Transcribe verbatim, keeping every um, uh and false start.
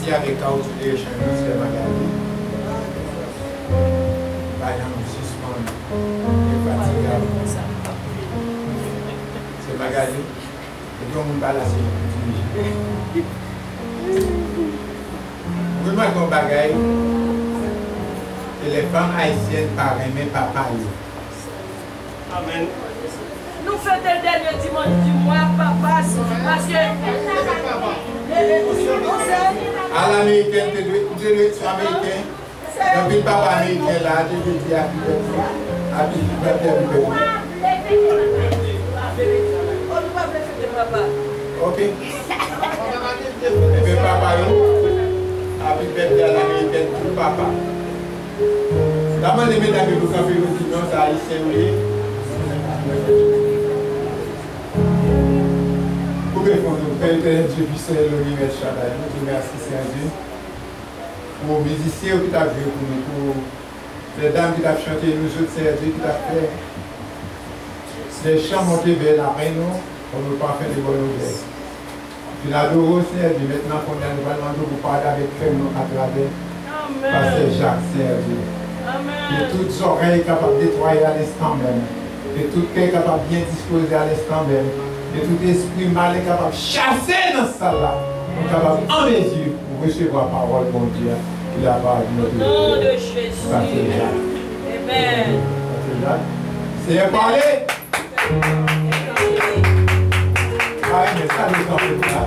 commencer avec caoutchouc de l'échange, c'est Magali. Par exemple, suspendre les fatigables. C'est Magali. Et puis on ne va pas lasser. Vous remarquez un bagaille que les femmes haïtiennes parrainent même papa. Amen. Nous faisons le dernier dimanche du mois, papa, parce que... À l'américaine, tu dois être américain. Depuis papa américain là, tu dois dire à qui tu vas faire. Ok. Et puis papa, happy birthday à l'américaine pour papa. D'abord, les mesdames, vous avez vu que nous sommes haïtiens. Pour répondre, Père éternel, Dieu puissant, l'univers Shaddai, nous te remercions, Seigneur, pour les musiciens qui t'ont joué pour nous, pour les dames qui t'ont chanté, nous autres, Seigneur Dieu, qui t'ont fait les chants montés vers la reine, pour nous pas faire de bonnes nouvelles. Puis l'adorons, Seigneur Dieu, maintenant qu'on a nouvellement pour parler avec nous à travers Pasteur Jacques, Seigneur Dieu. Que toutes les oreilles capables de nettoyer à l'instant même, que tout cœur capable de bien disposer à l'instant même, que tout esprit mal est capable de chasser dans ce salle-là, pour capable en mesure pour recevoir la parole de mon Dieu qui a parlé de notre Au nom de Jésus. Amen. Seigneur, parlez. Ah, mais ça, nous en fait.